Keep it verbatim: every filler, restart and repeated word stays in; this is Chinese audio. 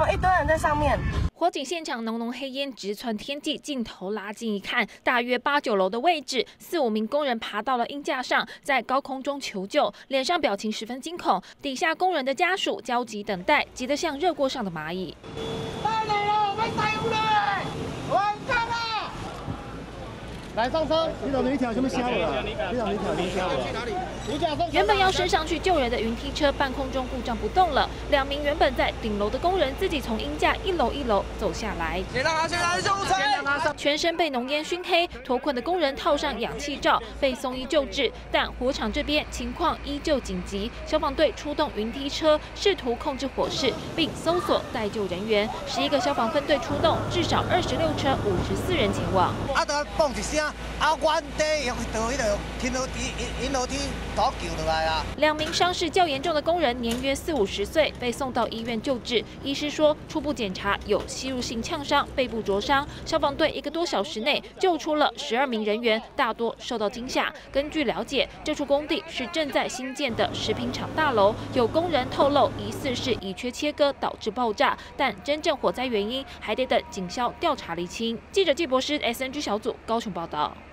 一堆人在上面。 火警现场浓浓黑烟直窜天际，镜头拉近一看，大约八九楼的位置，四五名工人爬到了鹰架上，在高空中求救，脸上表情十分惊恐。底下工人的家属焦急等待，急得像热锅上的蚂蚁。 来了，快带回来！完蛋了！来上车，你找哪一条？全部瞎了，你找哪一条？你瞎了。 原本要升上去救人的云梯车，半空中故障不动了。两名原本在顶楼的工人自己从鹰架一楼一楼走下来， 先让他先来救车， 全身被浓烟熏黑，脱困的工人套上氧气罩，被送医救治。但火场这边情况依旧紧急，消防队出动云梯车，试图控制火势，并搜索待救人员。十一个消防分队出动，至少二十六车，五十四人前往。 啊，就嘣一声，啊，原地用到迄个天楼梯、引楼梯倒救落来啊。 两名伤势较严重的工人年约四五十岁，被送到医院救治。医师说，初步检查有吸入性呛伤、背部灼伤。消防队一个多小时内救出了十二名人员，大多受到惊吓。根据了解，这处工地是正在新建的食品厂大楼，有工人透露，疑似是乙炔切割导致爆炸，但真正火灾原因还得等警消调查厘清。记者季博士 S N G 小组高雄报道。